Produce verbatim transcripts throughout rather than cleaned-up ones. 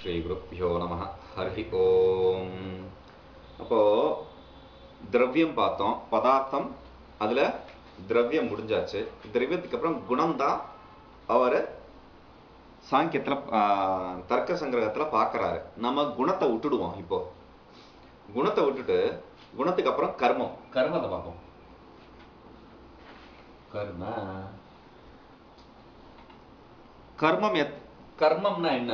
श्री गुरुभ्यो नमः हरि ओम அப்போ திரவியம் பார்த்தோம் பதார்த்தம் அதுல திரவியம் முடிஞ்சாச்சு திரவியத்துக்கு அப்புறம் குணம் தான் அவர் சாங்கியத்துல தர்க்க சங்கிரகத்துல பார்க்கறாரு நம்ம குணத்தை விட்டுடுவோம் இப்போ குணத்தை விட்டுட்டு குணத்துக்கு அப்புறம் கர்மம் கர்மத்தை பார்ப்போம் கர்ம கர்மம் கர்மம்னா என்ன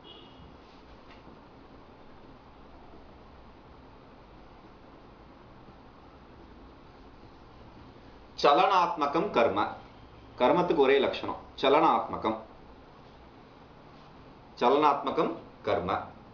चलनात्मकम कर्म कर्मத்துக்கு ஒரே லட்சணம் चलनात्मकम चलनात्मकम कर्म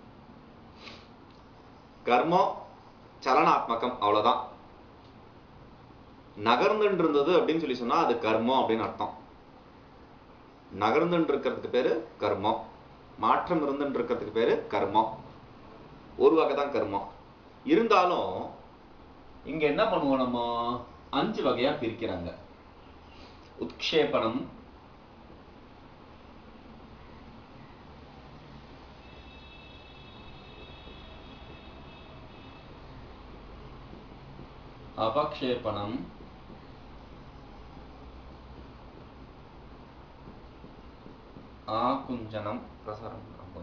கர்மம் चलनात्मकम அவ்வளவுதான் நகர்ந்துட்டு இருந்தது அப்படின்னு சொல்லி சொன்னா அது கர்மம் அப்படின்னு அர்த்தம் நகர்ந்துட்டு இருக்கிறதுக்கு பேரு கர்மம் மாற்றம் இருந்துட்டு இருக்கிறதுக்கு பேரு கர்மம் ஒரு வகை தான் கர்மம் இருந்தாலும் இங்க என்ன பண்ணுவோம் நம்ம அஞ்சு வகையா பிரிக்கிறாங்க உத்க்ஷேபணம் அபக்ஷேபணம் ஆகுஞ்சனம் பிரசாரம்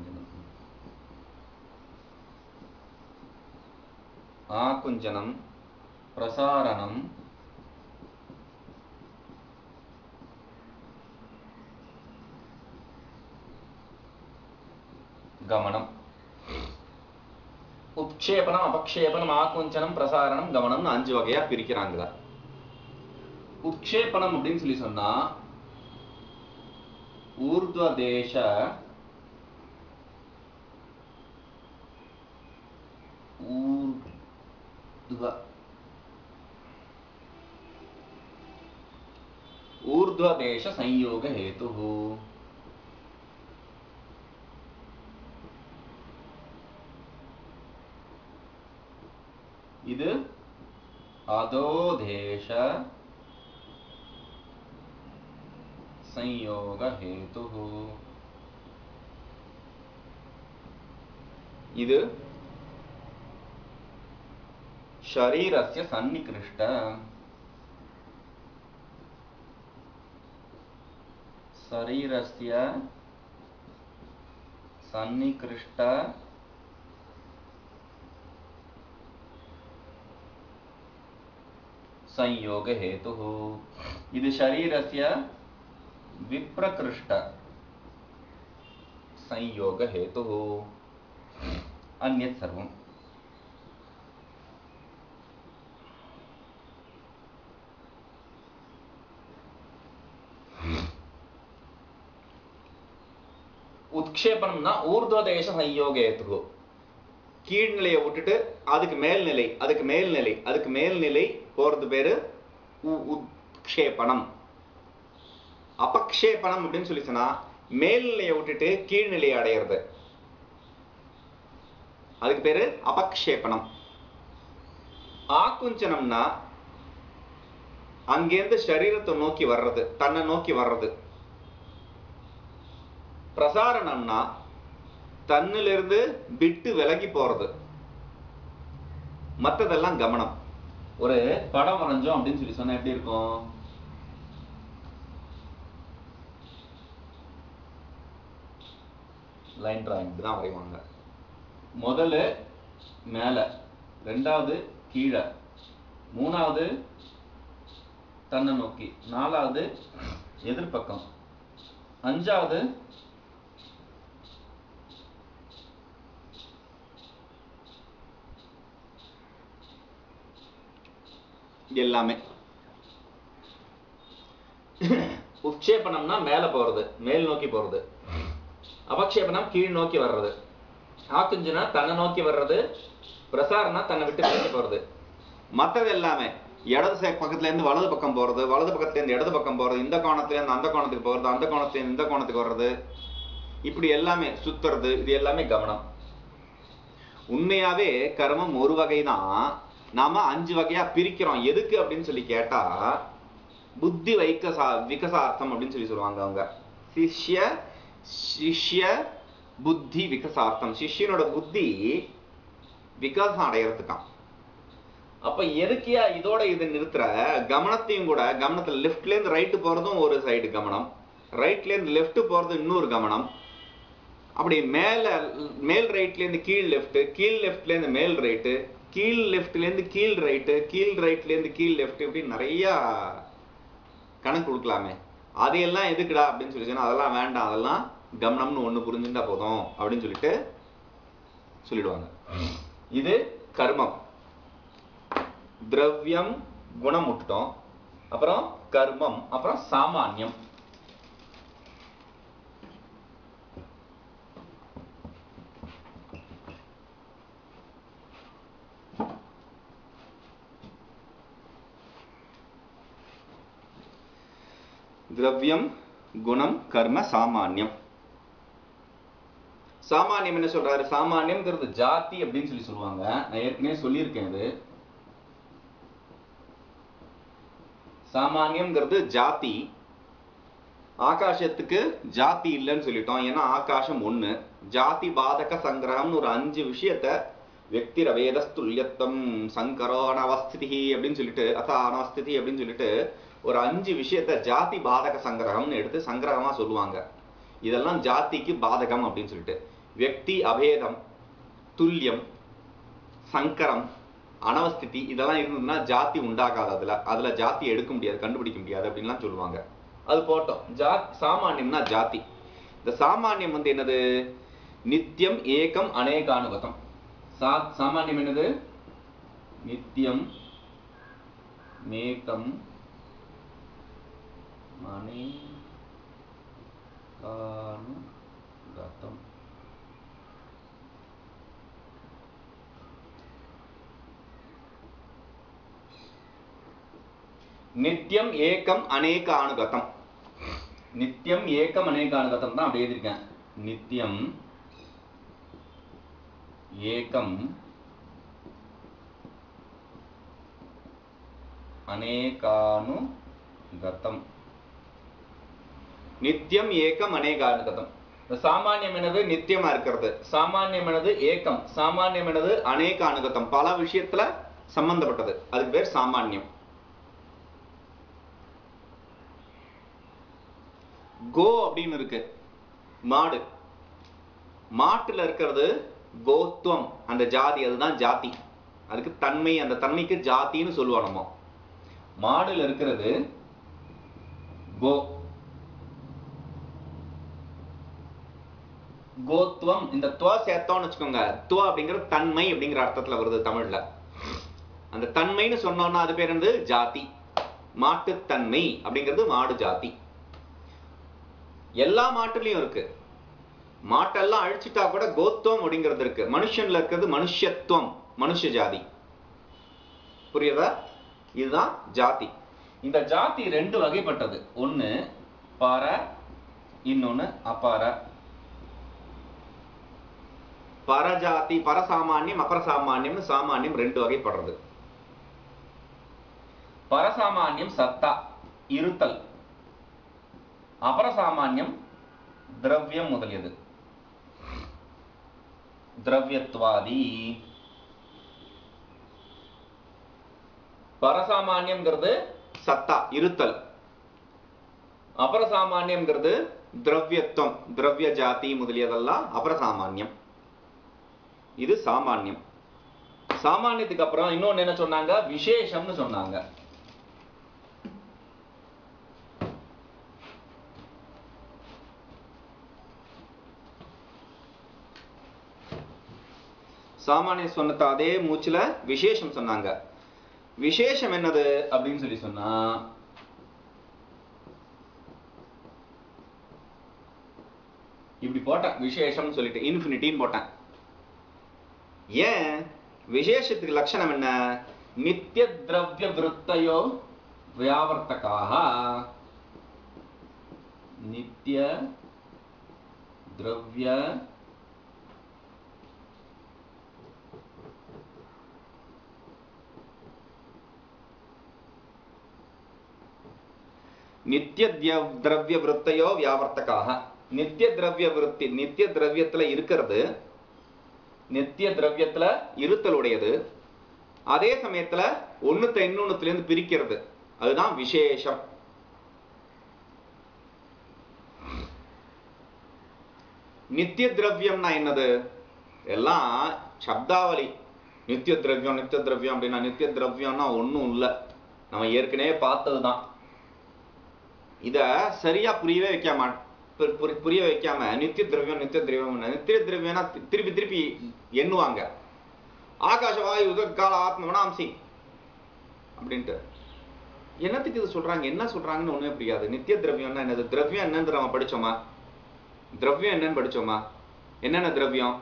ஆகுஞ்சனம் பிரசாரணம் गमनम उत्क्षेपणम अपक्षेपणम आकुंचनम प्रसारणम गमनम அஞ்சு வகையா பிரிக்கிறாங்க உட்சேபணம் அப்படினு சொல்லி சொன்னா ஊர்த்வ தேச ஊர்த்வ ஊர்த்வ தேச संयोग हेतु இது अधोदेश संयोग हेतु இது शरीरस्य सन्निकृष्ट शरीरस्य सन्निकृष्ट संयोग हेतु इदु शरीरस्य विप्रकृष्ट संयोग हेतु अन्यत् सर्वम् उत्क्षेपणம்னா ஊர்த்வதேச संयोग हेतु கீழ்நிலையை விட்டுட்டு அதுக்கு மேல்நிலை அதுக்கு மேல்நிலை அதுக்கு மேல்நிலை போறது பேரு உத்க்ஷேபணம் அபக்ஷேபணம் அப்படின்னு சொல்லி சொன்னா மேல்நிலையை விட்டுட்டு கீழ்நிலையை அடையிறது அதுக்கு பேரு அபக்ஷேபணம் ஆகுஞ்சனம்னா அங்கேருந்து சரீரத்தை நோக்கி வர்றது தன்னை நோக்கி வர்றது பிரசாரணம்னா தன்னிலிருந்து விட்டு விலகி போறது மற்றதெல்லாம் கமனம் ஒரு படம் வரைஞ்சோம் அப்படின்னு சொல்லி சொன்னா எப்படி இருக்கும் லைன் டிராயிங் தான் வரைவாங்க முதல்ல மேல ரெண்டாவது கீழே மூணாவது தன்னை நோக்கி நாலாவது எதிர்பக்கம் அஞ்சாவது எல்லாமே உட்சேபணம்னா மேல போறது மேல் நோக்கி போறது அபக்ஷேபணம் கீழ் நோக்கி வர்றது ஆகுஞ்சனா தன்னை நோக்கி வர்றது பிரசாரணா தன்னை விட்டு விலகி போறது மற்றது எல்லாமே இடது பக்கத்துல இருந்து வலது பக்கம் போறது வலது பக்கத்துல இருந்து இடது பக்கம் போறது இந்த கோணத்துல இருந்து அந்த கோணத்துக்கு போறது அந்த கோணத்துல இருந்து இந்த கோணத்துக்கு வர்றது இப்படி எல்லாமே சுத்துறது இது எல்லாமே கவனம் உண்மையாவே கர்மம் ஒரு வகைதான் நாம அஞ்சு வகையா பிரிக்கிறோம் எதுக்கு அப்படின்னு சொல்லி கேட்டா புத்தி வைக்கசா விகசார்த்தம் அப்படின்னு சொல்லி சொல்லுவாங்க அவங்க சிஷ்ய சிஷ்ய புத்தி விகாசார்த்தம், சிஷ்யனோட புத்தி விகாசம் அடையறதுக்கான். அப்ப எதுக்கியா இதோட இது நிறுத்துற? கவனத்தையும் கூட, கவனத்துல லெஃப்ட்ல இருந்து ரைட்டு போறதும் ஒரு சைடு கவனம், ரைட்ல இருந்து லெஃப்ட் போறது இன்னொரு கவனம், அப்படி மேல மேல் ரைட்ல இருந்து கீழ் லெஃப்ட், கீழ் லெஃப்ட்ல இருந்து மேல் ரைட்டு, கீழ் லெஃப்ட்ல இருந்து கீழ் ரைட்டு, கீழ் ரைட்ல இருந்து கீழ் லெஃப்ட், இப்படி நிறைய கணக்கு கொடுக்கலாமே. அதையெல்லாம் எதுக்குடா அப்படின்னு சொல்லி சொன்னா, அதெல்லாம் வேண்டாம், அதெல்லாம் கவனம்னு ஒண்ணு புரிஞ்சுட்டா போதும் அப்படின்னு சொல்லிட்டு சொல்லிடுவாங்க. இது கர்மம். திரவியம் குணம் விட்டுட்டோம், அப்புறம் கர்மம், அப்புறம் சாமானியம். திரவியம் குணம் கர்ம சாமானியம். சாமானியம் என்ன சொல்றாரு? சாமானியம்ங்கிறது ஜாதி அப்படின்னு சொல்லி சொல்லுவாங்க. நான் ஏற்கனவே சொல்லியிருக்கேன். இது சாமானியம்ங்கிறது ஜாதி. ஆகாசத்துக்கு ஜாதி இல்லைன்னு சொல்லிட்டோம், ஏன்னா ஆகாசம் ஒண்ணு. ஜாதி பாதக சங்கிரகம்னு ஒரு அஞ்சு விஷயத்த व्यक्ति रवेदस्तुल्यत्वम संकरो अनवस्थिति அப்படின்னு சொல்லிட்டு அத அனवस्थिति அப்படின்னு சொல்லிட்டு ஒரு அஞ்சு விஷயத்தை ஜாதி பாதக சங்கிரகம்னு எடுத்து சங்கிரகமா சொல்லுவாங்க. இதெல்லாம் ஜாதிக்கு பாதகம் அப்படின்னு சொல்லிட்டு व्यक्ति அபேதம் துல்லியம் சங்கரம் அனवस्थिति இதெல்லாம் இருந்ததுன்னா ஜாதி உண்டாகாது. அதுல அதுல ஜாதி எடுக்க முடியாது, கண்டுபிடிக்க முடியாது அப்படின்லாம் சொல்லுவாங்க. அது போட்டோம். ஜாத் சாமானியம்னா ஜாதி. இந்த சாமானியம் வந்து என்னது? நித்தியம் ஏகம் அநேகானுகதம். சா சாமானியம் என்னது? நித்தியம் மேகம் அநேகானுகதம். நித்தியம் ஏகம் அநேகானுகதம். நித்தியம் ஏகம் அநேகானுகதம் தான் அப்படி எழுதியிருக்கேன். நித்தியம் ஏகம் அநேகானுகதம். நித்தியம் ஏகம் அநேகானுகதம். சாமானியம் என்னது? நித்தியமா இருக்கிறது. சாமானியம் என்னது? ஏகம். சாமானியம் என்னது? அநேகானுகதம். பல விஷயத்துல சம்பந்தப்பட்டது, அதுக்கு பேர் சாமானியம். கோ அப்படின்னு இருக்கு, மாடு. மாட்டுல இருக்கிறது கோத்துவம், அந்த ஜாதி, அதுதான் ஜாதி. அதுக்கு தன்மை, அந்த தன்மைக்கு ஜாதின்னு சொல்லுவோம் நம்ம. மாடுல இருக்கிறது கோ, கோத்துவம். இந்த துவ சேர்த்தோம்னு வச்சுக்கோங்க, துவ அப்படிங்கிறது தன்மை அப்படிங்கிற அர்த்தத்துல வருது தமிழ்ல. அந்த தன்மைன்னு சொன்னோம்னா அது பேர் வந்து ஜாதி. மாட்டுத்தன்மை அப்படிங்கிறது மாடு ஜாதி. எல்லா மாட்டுலயும் இருக்கு. மாட்டெல்லாம் அழிச்சிட்டா கூட கோத்துவம் அப்படிங்கிறது இருக்கு. மனுஷன்ல இருக்கிறது மனுஷத்துவம், மனுஷ ஜாதி. புரியுதா? இதுதான் ஜாதி. இந்த ஜாதி ரெண்டு வகைப்பட்டது. ஒண்ணு பர, இன்னொன்னு அபார. பரஜாதி, பரசாமானியம் அபரசாமானியம். சாமானியம் ரெண்டு வகைப்படுறது. பரசாமானியம் சத்தா, இருத்தல். அபரசாமானியம் திரவியம் முதலியது, திரவியத்வாதி. பரசாமானியம்ங்கிறது சத்தா, இருத்தல். அபரசாமானியம்ங்கிறது திரவியத்துவம், திரவிய ஜாதி முதலியதெல்லாம் அபரசாமானியம். இது சாமானியம். சாமானியத்துக்கு அப்புறம் இன்னொன்னு என்ன சொன்னாங்க? விசேஷம்னு சொன்னாங்க. சாமானிய சொன்னத அதே மூச்சுல விசேஷம் சொன்னாங்க. விசேஷம் என்னது அப்படின்னு சொல்லி சொன்னா, இப்படி போட்டேன் விசேஷம் சொல்லிட்டு இன்ஃபினிட்டின்னு போட்டேன். ஏன்? விசேஷத்துக்கு லட்சணம் என்ன? நித்திய திரவிய விருத்தையோ வியாவர்த்தகாக. நித்திய திரவிய நித்திய திரவிய விருத்தையோ வியாவர்த்தகாக. நித்திய திரவிய விருத்தி, நித்திய திரவியத்துல இருக்கிறது, நித்திய திரவியத்துல இருத்தலுடையது, அதே சமயத்துல ஒண்ணுத்த இன்னொன்னுத்துல இருந்து பிரிக்கிறது, அதுதான் விசேஷம். நித்திய திரவியம்னா என்னது? எல்லாம் சப்தாவளி. நித்திய திரவியம் நித்திய திரவியம் அப்படின்னா நித்திய திரவியம்னா ஒண்ணும் இல்லை, நம்ம ஏற்கனவே பார்த்ததுதான். இத சரியா புரியவே வைக்காம புரிய வைக்காம நித்திய திரவியம் நித்திய திரவியம் நித்திய திரவியம்னா திருப்பி திருப்பி எண்ணுவாங்க. ஆகாசவாயு உதற்கால ஆத்மவனாம்சி அப்படின்ட்டு என்னத்துக்கு இது சொல்றாங்க, என்ன சொல்றாங்கன்னு ஒண்ணுமே புரியாது. நித்திய திரவியம்னா என்னது? திரவியம் என்னன்னு நம்ம படிச்சோமா? திரவியம் என்னன்னு படிச்சோமா? என்னென்ன திரவியம்?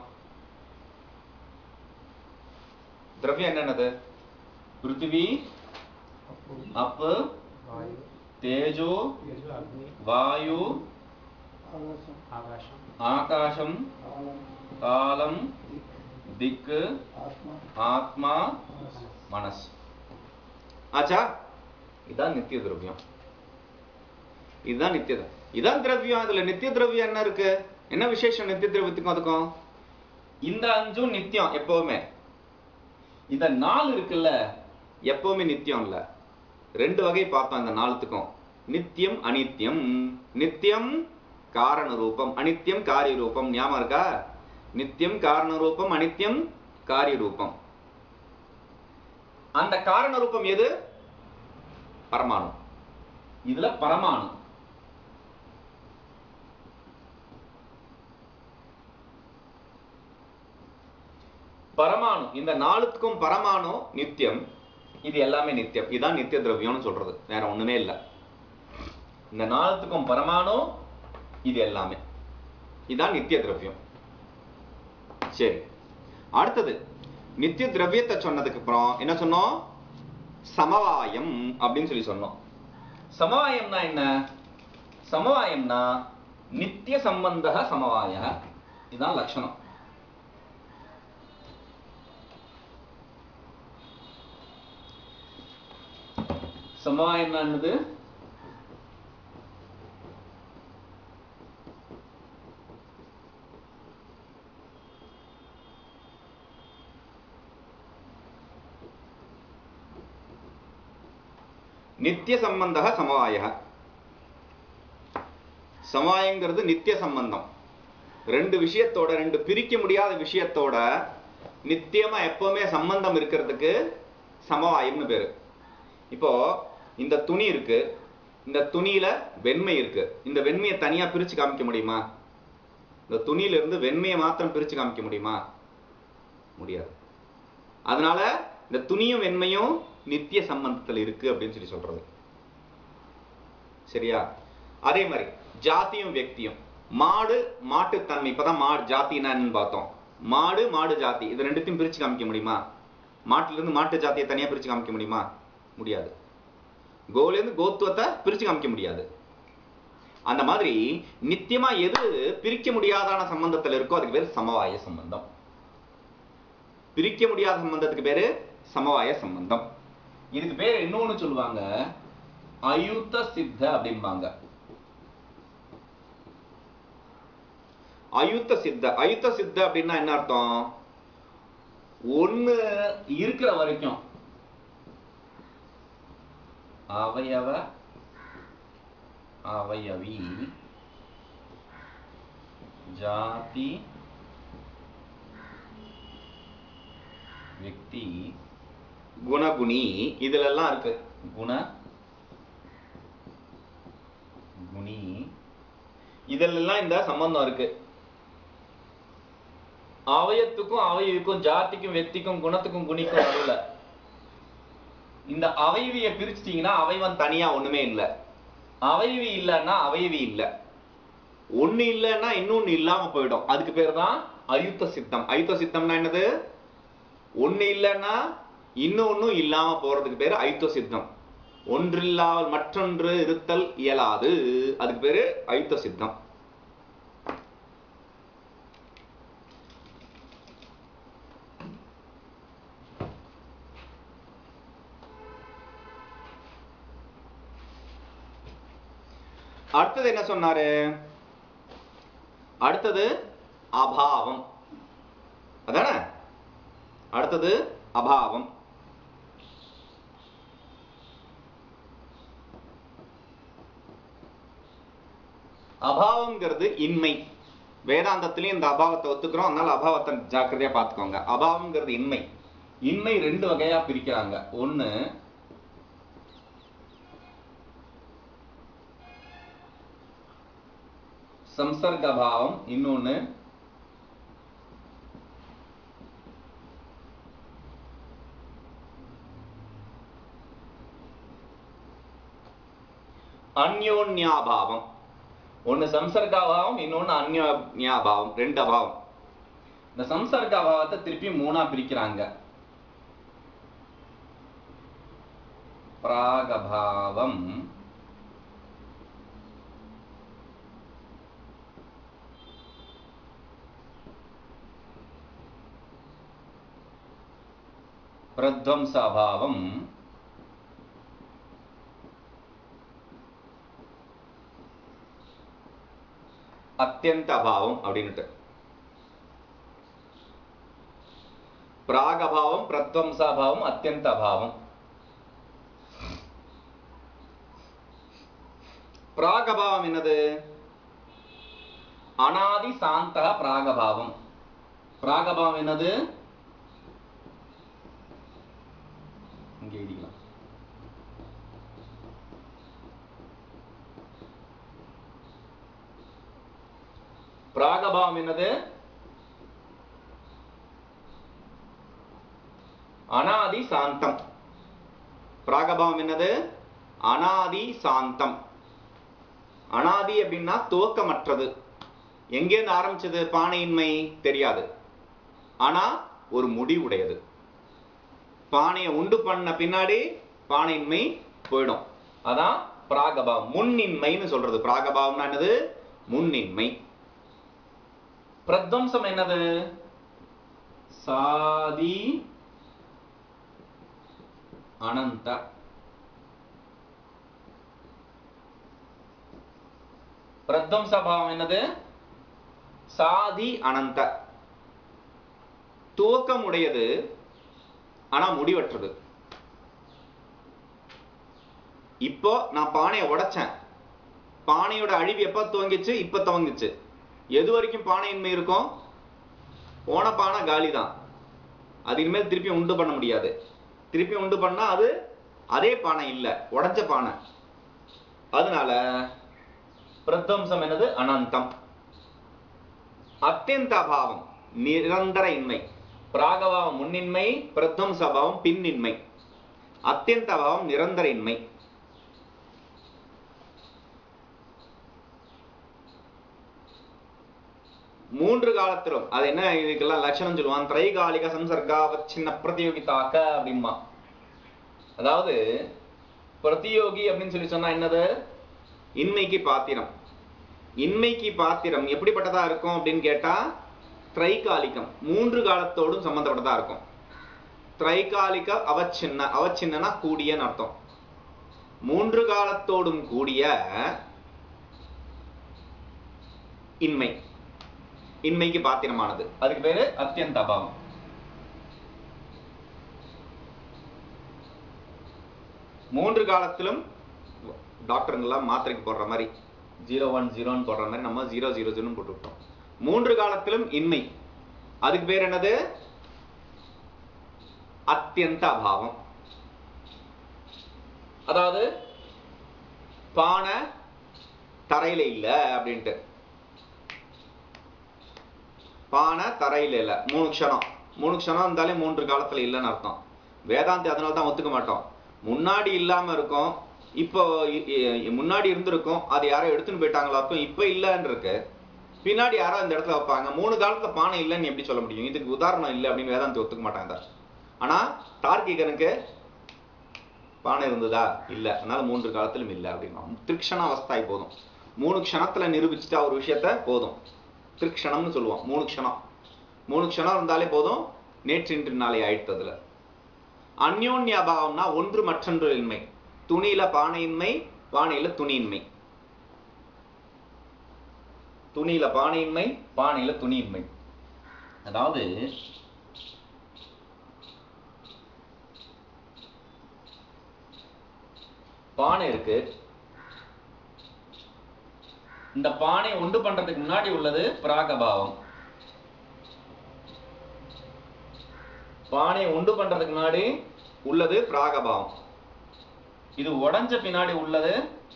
திரவியம் என்னன்னது? பிருத்திவி, அப்பு, தேஜோ, வாயு, ஆகாசம், காலம், திக்கு, ஆத்மா, மனஸ். ஆச்சா? இதுதான் நித்திய திரவியம். இதுதான் நித்திய இதான் திரவியம். இதுல நித்திய திரவியம் என்ன இருக்கு? என்ன விசேஷம் நித்திய திரவியத்துக்கும் அதுக்கும்? இந்த அஞ்சும் நித்தியம் எப்பவுமே. இந்த நாலு இருக்குல்ல, எப்பவுமே நித்தியம் இல்ல. ரெண்டு வகை பார்த்தோம் இந்த நாலுத்துக்கும், நித்தியம் அனித்தியம். நித்தியம் காரண ரூபம், அனித்தியம் காரிய ரூபம். ஞாபகம் இருக்கா? நித்தியம் காரண ரூபம், அனித்தியம் காரிய ரூபம். அந்த காரண ரூபம் எது? பரமாணு. இதுல பரமாணு. பரமாணு, இந்த நாலுத்துக்கும் பரமாணு நித்தியம். இது எல்லாமே நித்தியம். இதுதான் நித்திய திரவியம்னு சொல்றது, வேற ஒண்ணுமே இல்லை. இந்த நாலுத்துக்கும் பரமாணு, இது எல்லாமே, இதுதான் நித்திய திரவியம். சரி, அடுத்தது நித்திய திரவியத்தை சொன்னதுக்கு அப்புறம் என்ன சொன்னோம்? சமவாயம் அப்படின்னு சொல்லி சொன்னோம். சமவாயம்னா என்ன? சமவாயம்னா நித்திய சம்பந்த சமவாய. இதுதான் லட்சணம். சமவாயம் என்னது? நித்திய சம்பந்த சமவாய. சமவாயங்கிறது நித்திய சம்பந்தம். ரெண்டு விஷயத்தோட, ரெண்டு பிரிக்க முடியாத விஷயத்தோட நித்தியமா எப்பவுமே சம்பந்தம் இருக்கிறதுக்கு சமவாயம்னு பேரு. இப்போ இந்த துணி இருக்கு, இந்த துணியில வெண்மை இருக்கு. இந்த வெண்மையை தனியா பிரிச்சு காமிக்க முடியுமா? இந்த துணியில இருந்து வெண்மையை மாத்திரம் பிரிச்சு காமிக்க முடியுமா? முடியாது. அதனால இந்த துணியும் வெண்மையும் நித்திய சம்பந்தத்தில் இருக்கு அப்படின்னு சொல்லி சொல்றது. சரியா? அதே மாதிரி ஜாதியும் வியக்தியும். மாடு மாட்டு தன்மை. இப்பதான் மாடு ஜாத்தினா என்னன்னு பார்த்தோம். மாடு மாடு ஜாதி, இது ரெண்டுத்தையும் பிரிச்சு காமிக்க முடியுமா? மாட்டுல இருந்து மாட்டு ஜாத்தியை தனியா பிரிச்சு காமிக்க முடியுமா? முடியாது. கோல இருந்து கோத்துவத்தை பிரிச்சு காமிக்க முடியாது. அந்த மாதிரி நித்தியமா எது பிரிக்க முடியாதான சம்பந்தத்தில் இருக்கோ அதுக்கு பேரு சமவாய சம்பந்தம். பிரிக்க முடியாத சம்பந்தத்துக்கு பேரு சமவாய சம்பந்தம். இதுக்கு பேர் இன்னொன்னு சொல்லுவாங்க, அயுத்த சித்த அப்படிம்பாங்க. அயுத்த சித்த. அயுத்த சித்த அப்படின்னா என்ன அர்த்தம்? ஒண்ணு இருக்கிற வரைக்கும் அவயவ அவயவி ஜாதி வியக்தி குணகுணி இதுல எல்லாம் இருக்கு. குண குணி இதெல்லாம் இந்த சம்பந்தம் இருக்கு. அவயத்துக்கும் அவயவிக்கும் ஜாதிக்கும் வெக்திக்கும் குணத்துக்கும் குணிக்கும் நடுவுல இந்த அவயவியை பிரிச்சிட்டீங்கன்னா அவயவன் தனியா ஒண்ணுமே இல்லை. அவயவி இல்லைன்னா அவயவி இல்லை. ஒண்ணு இல்லைன்னா இன்னொன்னு இல்லாம போயிடும். அதுக்கு பேர் தான் அயுத்த சித்தம். அயுத்த சித்தம்னா என்னது? ஒண்ணு இல்லைன்னா இன்னொன்னும் இல்லாம போறதுக்கு பேரு அயுத்த சித்தம். ஒன்றில்லாமல் மற்றொன்று இருத்தல் இயலாது, அதுக்கு பேரு அயுத்த சித்தம். அடுத்தது என்ன சொன்னாரு? அடுத்தது அபாவம். அதானே? அடுத்தது அபாவம். அபாவம்ங்கிறது இன்மை. வேதாந்தத்திலையும் இந்த அபாவத்தை ஒத்துக்கிறோம், அதனால அபாவத்தை ஜாக்கிரதையா பார்த்துக்கோங்க. அபாவம்ங்கிறது இன்மை. இன்மை ரெண்டு வகையா பிரிக்கிறாங்க. ஒண்ணு சம்சர்க அபாவம், இன்னொன்னு அந்யோன்யாபாவம். ஒன்னு சம்சர்காபாவம், இன்னொன்னு அந்யோன்யாபாவம். ரெண்டு அபாவம். இந்த சம்சர்க அபாவத்தை திருப்பி மூணா பிரிக்கிறாங்க. பிராகபாவம், பிரத்வம்சாபாவம், அத்தியந்த அபாவம் அப்படின்னுட்டு. பிராகபாவம், பிரத்வம்சாபாவம், அத்தியந்த அபாவம். பிராகபாவம் என்னது? அனாதி சாந்த பிராகபாவம். பிராகபாவம் என்னது? இங்கே எழுதிக்கலாம். பிராகபாவம் என்னது? அனாதி சாந்தம். பிராகபாவம் என்னது? அனாதி சாந்தம். அனாதி அப்படின்னா துவக்கமற்றது. எங்கேருந்து ஆரம்பிச்சது? பானையின்மை தெரியாது, ஆனா ஒரு முடிவுடையது. பானையை உண்டு பண்ண பின்னாடி பானையின்மை போயிடும். அதான் பிராகபாவம். முன்னின்மைன்னு சொல்றது. பிராகபாவம்னா என்னது? முன்னின்மை. பிரத்வம்சம் என்னது? சாதி அனந்த. பிரத்வம்சபாவம் என்னது? சாதி அனந்த. துவக்கம் உடையது, ஆனா முடிவற்றது. இப்போ நான் பானையை உடைச்சேன். பானையோட அழிவு எப்ப துவங்கிச்சு? இப்ப துவங்கிச்சு. எது வரைக்கும் பானையின்மை இருக்கும்? போன பானை காலி தான். அது இனிமேல் திருப்பி உண்டு பண்ண முடியாது. திருப்பி உண்டு பண்ணா அது அதே பானை இல்ல, உடைஞ்ச பானை. அதனால பிரத்வம்சம் என்னது? அனந்தம். அத்தியந்த அபாவம் நிரந்தர இன்மை. பிராகபாவம் முன்னின்மை, பிரத்வம்சபாவம் பின்னின்மை. அத்தியந்த அபாவம் நிரந்தர இன்மை. மூன்று காலத்திலும் அது என்ன, இதுக்கெல்லாம் லட்சணம் சொல்லுவான். திரைகாலிக சம்சர்கா அவச்சின்ன பிரதியோகிதாக்க அப்படிமா. அதாவது பிரதியோகி அப்படின்னு சொல்லி சொன்னா என்னது? இன்மைக்கு பாத்திரம். இன்மைக்கு பாத்திரம் எப்படிப்பட்டதா இருக்கும் அப்படின்னு கேட்டா, திரைகாலிகம், மூன்று காலத்தோடும் சம்பந்தப்பட்டதா இருக்கும். திரைகாலிக அவச்சின்ன. அவச்சின்னா கூடியன்னு அர்த்தம். மூன்று காலத்தோடும் கூடிய இன்மை, இன்மைக்கு பாத்திரமானது. அதுக்கு பேரு அத்தியந்த அபாவம். மூன்று காலத்திலும் டாக்டருங்கெல்லாம் மாத்திரைக்கு போடுற மாதிரி ஜீரோ ஒன் ஜீரோன்னு போடுற மாதிரி நம்ம ஜீரோ ஜீரோ ஜீரோன்னு போட்டு விட்டோம். மூன்று காலத்திலும் இன்மை. அதுக்கு பேர் என்னது? அத்தியந்த அபாவம். அதாவது பானை தரையில இல்ல அப்படின்ட்டு. பானை தரையில இல்ல, மூணு க்ஷணம். மூணு க்ஷணம் இருந்தாலே மூன்று காலத்துல இல்லைன்னு அர்த்தம். வேதாந்தி அதனால தான் ஒத்துக்க மாட்டோம். முன்னாடி இல்லாம இருக்கும், இப்போ முன்னாடி இருந்திருக்கும், அது யாரோ எடுத்துன்னு போயிட்டாங்களாக்கும், இப்ப இல்லன்னு இருக்கு. பின்னாடி யாரோ இந்த இடத்துல வைப்பாங்க. மூணு காலத்துல பானை இல்லைன்னு எப்படி சொல்ல முடியும்? இதுக்கு உதாரணம் இல்லை அப்படின்னு வேதாந்தி ஒத்துக்க மாட்டாங்க. ஆனா தார்க்கிகனுக்கு பானை இருந்ததா? இல்ல, அதனால மூன்று காலத்திலும் இல்லை அப்படின்னா திருக்ஷண அவஸ்தாய் போதும். மூணு க்ஷணத்துல நிரூபிச்சுட்டா ஒரு விஷயத்த போதும். திருக்ஷணம்னு சொல்லுவோம். மூணு க்ஷணம் மூணு க்ஷணம் இருந்தாலே போதும். நேற்று இன்று நாளை ஆயிட்டதுல. அந்யோன்ய அபாவம்னா ஒன்று மற்றொன்று இன்மை. துணியில பானையின்மை, பானையில துணியின்மை. துணியில பானையின்மை, பானையில துணியின்மை. அதாவது பானை இருக்கு, இந்த பானை உண்டு பண்றதுக்கு முன்னாடி உள்ளது பிராகபாவம். பானை உண்டு பண்றதுக்கு முன்னாடி உள்ளது பிராகபாவம். இது உடைஞ்ச பின்னாடி உள்ளது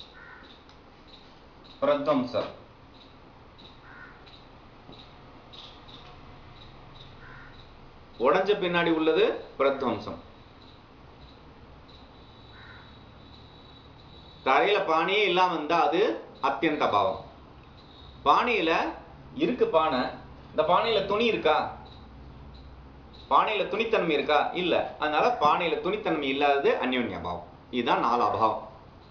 பிரத்வம்சம். உடைஞ்ச பின்னாடி உள்ளது பிரத்வம்சம். தரையில பானையே இல்லாம இருந்தா அது அத்தியந்த பாவம். பானையில இருக்கு பானை, இந்த பானையில துணி இருக்கா? பானையில துணித்தன்மை இருக்கா? இல்ல. அதனால பானையில துணித்தன்மை இல்லாதது அந்யோன்ய பாவம். இதுதான் நாலு அபாவம்.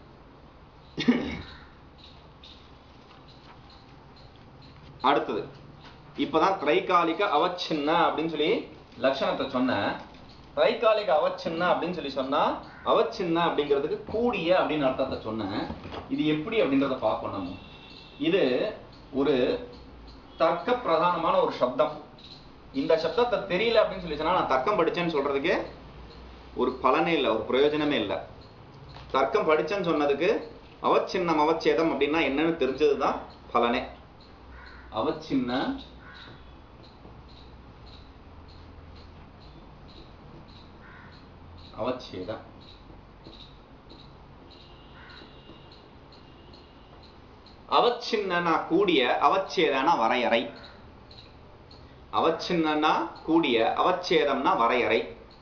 அடுத்தது இப்பதான் திரைகாலிக அவச்சின்ன அப்படின்னு சொல்லி லட்சணத்தை சொன்ன. திரைகாலிக அவச்சின்ன அப்படின்னு சொல்லி சொன்னா அவச்சின்ன அப்படிங்கிறதுக்கு கூடிய அப்படின்னு அர்த்தத்தை சொன்னேன். இது எப்படி அப்படின்றத பார்க்கணும். இது ஒரு தர்க்க பிரதானமான ஒரு சப்தம். இந்த சப்தத்தை தெரியல அப்படின்னு சொல்லி சொன்னா நான் தர்க்கம் படிச்சேன்னு சொல்றதுக்கு ஒரு பலனே இல்லை, ஒரு பிரயோஜனமே இல்லை. தர்க்கம் படிச்சேன்னு சொன்னதுக்கு அவச்சின்னம் அவச்சேதம் அப்படின்னா என்னன்னு தெரிஞ்சதுதான் பலனே. அவச்சின்ன அவச்சேதம். அவச்சின்னா கூடிய, அவச்சேதனா வரையறை. அவச்சின்னா கூடிய, அவச்சேதம்னா வரையறை.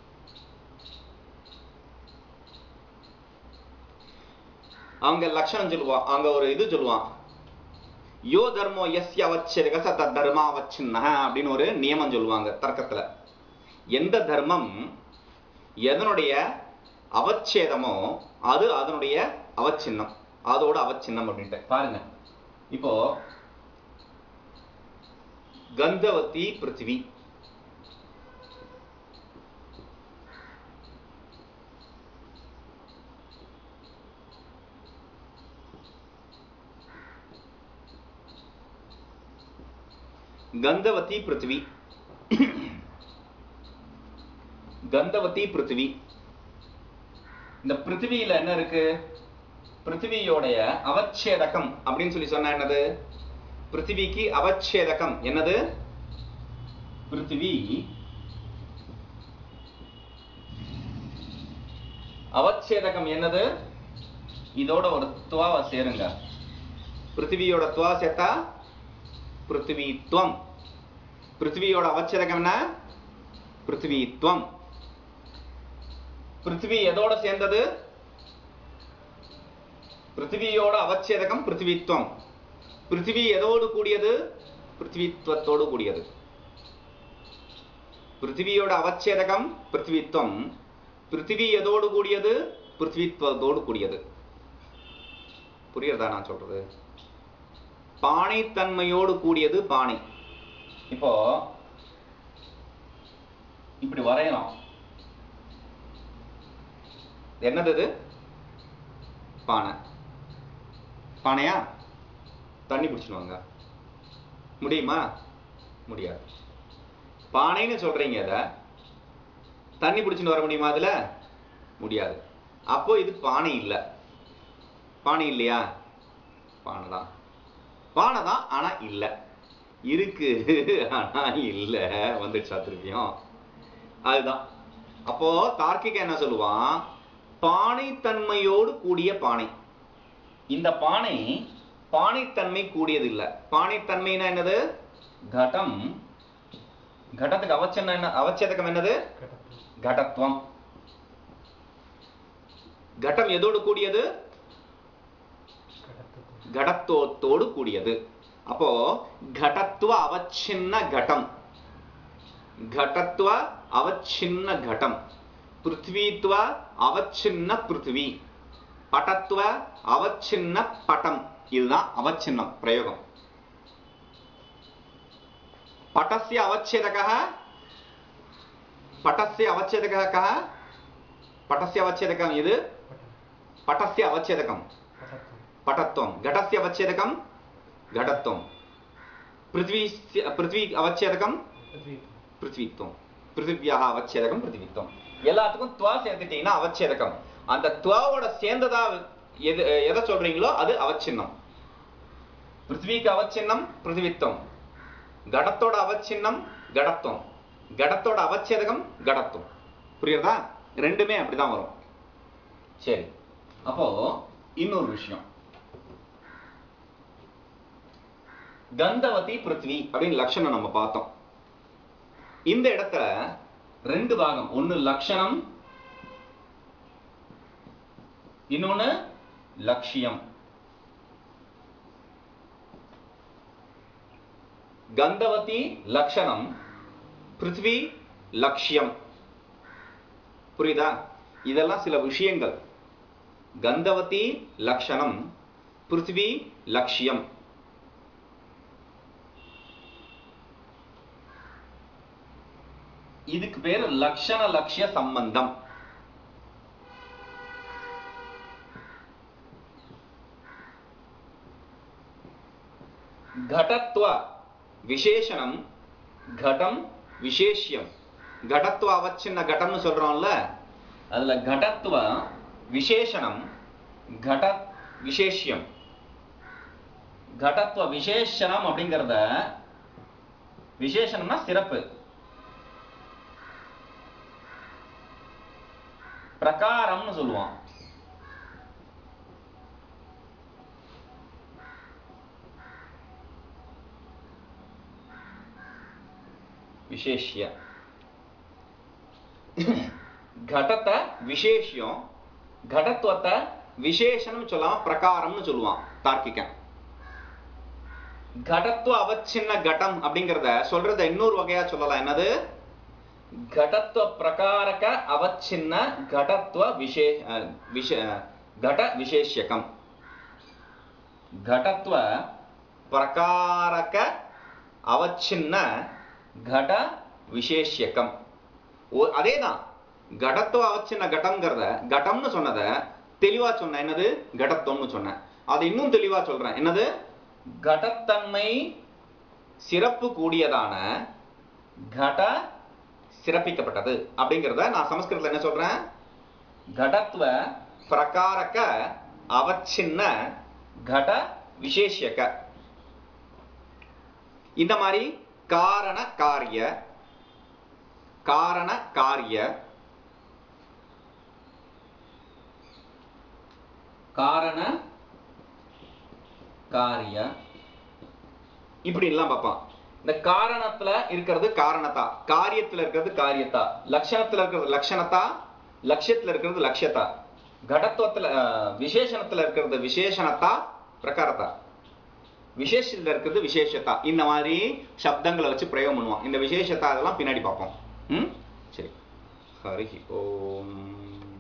அவங்க லட்சணம் சொல்லுவா, அங்க ஒரு இது சொல்லுவான், யோ தர்மோ யஸ்ய அவச்சேதக ச தத் தர்மா அவச்சின்ன அப்படின்னு ஒரு நியமம் சொல்லுவாங்க தர்க்கத்துல. எந்த தர்மம் எதனுடைய அவச்சேதமோ அது அதனுடைய அவச்சின்னம், அதோட அவச்சின்னம் அப்படின்ட்டு பாருங்க. இப்போ கந்தவதி பிருத்திவி, கந்தவதி பிருத்திவி, கந்தவதி பிருத்திவி. இந்த பிருத்திவியில என்ன இருக்கு? பிருத்திவியோடைய அவச்சேதகம் அப்படின்னு சொல்லி சொன்னா என்னது? பிருத்திவிக்கு அவச்சேதகம் என்னது? பிருத்திவி அவச்சேதகம் என்னது? இதோட ஒரு துவாவை சேருங்க. பிருத்திவியோட துவா சேர்த்தா பிருத்திவித்வம். பிருத்திவியோட அவச்சேதகம் என்ன? பிருத்திவித்வம். பிருத்திவி எதோட சேர்ந்தது? பிருத்திவியோட அவச்சேதகம் பிருத்திவித்வம். பிருத்திவி எதோடு கூடியது? பிருத்திவித்வத்தோடு கூடியது. பிருத்திவியோட அவச்சேதகம் பிருத்திவித்வம். பிருத்திவி எதோடு கூடியது? பிருத்திவித்வத்தோடு கூடியது. புரியுறதா நான் சொல்றது? பானை தன்மையோடு கூடியது பானை. இப்போ இப்படி வரையலாம். என்னது இது? பானை. பானையா? தண்ணி பிடிச்சுடுவாங்க முடியுமா? முடியாது. பானைன்னு சொல்றீங்க, அத தண்ணி பிடிச்சுட்டு வர முடியுமா? அதுல முடியாது. அப்போ இது பானை இல்லை. பானை இல்லையா? பானை தான். பானை தான், ஆனா இல்ல. இருக்கு ஆனா இல்ல. வந்துடுச்சா திருப்பியும்? அதுதான். அப்போ தார்க்கிக என்ன சொல்லுவான்? பானை தன்மையோடு கூடிய பானை. இந்த பானை பானைத்தன்மை கூடியது இல்ல. பானைத்தன்மைனா என்னது? கடம். கடத்துக்கு அவச்சேதம் என்ன? அவச்சேதகம் என்னது? கடத்துவம். கடம் எதோடு கூடியது? கடத்துவத்தோடு கூடியது. அப்போ கடத்துவ அவச்சின்ன கடம், கடத்துவ அவச்சின்ன கடம், பிருத்வித்வ அவச்சின்ன பிருத்வி, படத்துவ அவச்சின்ன படம். இதுதான் அவச்சின்னம் பிரயோகம். பட்டஸ்ய அவச்சேதகः, பட்டஸ்ய அவச்சேதகः கः? பட்டஸ்ய அவச்சேதகம் இது. பட்டஸ்ய அவச்சேதகம் பட்டத்துவம். கடஸ்ய அவச்சேதகம் கடத்துவம். पृथ्वी पृथ्वी அவச்சேதகம் பிருத்வித்வம், பிருத்திவியாக அவச்சேதகம் பிருத்திவித்வம். எல்லாத்துக்கும் துவா சேர்த்துட்டீங்கன்னா அவச்சேதகம். அந்த துவாவோட சேர்ந்ததா எது எதை சொல்றீங்களோ அது அவச்சின்னம். பிருத்திவிக்கு அவச்சின்னம் பிருத்திவித்வம், கடத்தோட அவச்சின்னம் கடத்துவம், கடத்தோட அவச்சேதகம் கடத்துவம். புரியுறதா? ரெண்டுமே அப்படிதான் வரும். சரி, அப்போ இன்னொரு விஷயம், கந்தவதி பிருத்வி அப்படின்னு லட்சணம் நம்ம பார்த்தோம். இந்த இடத்துல ரெண்டு பாகம், ஒன்னு லட்சணம், இன்னொன்னு லட்சியம். கந்தவதி லட்சணம், பிருத்வி லட்சியம். புரியுதா? இதெல்லாம் சில விஷயங்கள். கந்தவதி லட்சணம், பிருத்வி லட்சியம். இதுக்கு பேர் லட்சண லட்சிய சம்பந்தம். घटत्व विशेषणम घटम विशेष्यम. घटत्व அவச்சின்ன घटம்னு சொல்றோம்ல, அதுல घटत्व विशेषणम घट विशेष्यम. घटत्व विशेषणम அப்படிங்கறத, விசேஷணம்னா சிறப்பு, பிரகாரம்னு சொல்லுவோம். விசேஷ்ய घटத்தை விசேஷம், घटत्वத்தை விசேஷணம் சொல்லாம பிரகாரம்னு சொல்லுவான் தார்க்கிகன். घटत्व அவச்சின்ன घटம் அப்படிங்கறத சொல்றத இன்னொரு வகையா சொல்லலாம். என்னது? घटत्व प्रकारक अवच्छिन्न घटत्व विशेष घट विशेष्यकम. घटत्व प्रकारक अवच्छिन्न घट विशेष्यकम. அதேதான், घटत्व அவச்சின்ன घटம்ங்கறத घटம்னு சொன்னத தெளிவா சொன்ன. என்னது? घटत्वம்னு சொன்ன. அது இன்னும் தெளிவா சொல்றேன். என்னது? घटத்தன்மை சிறப்பு கூடியதான घट சிறப்பிக்கப்பட்டது அப்படிங்கறத நான் சமஸ்கிருதத்துல என்ன சொல்றேன்? घटत्व प्रकारक அவச்சின்ன घट विशेष्यक. இந்த மாதிரி காரண காரிய, காரண காரிய, காரண காரிய இப்படி எல்லாம் பார்ப்பான். இந்த காரணத்துல இருக்கிறது காரணத்தா, காரியத்துல இருக்கிறது காரியத்தா, லட்சணத்துல இருக்கிறது லட்சணத்தா, லட்சியத்துல இருக்கிறது லட்சியத்தா, கடத்துவத்துல விசேஷணத்துல இருக்கிறது விசேஷணத்தா பிரகாரத்தா, விசேஷத்துல இருக்கிறது விசேஷத்தா. இந்த மாதிரி சப்தங்களை வச்சு பிரயோகம் பண்ணுவான். இந்த விசேஷத்தா அதெல்லாம் பின்னாடி பார்ப்போம். ம், சரி. ஹரி ஓம்.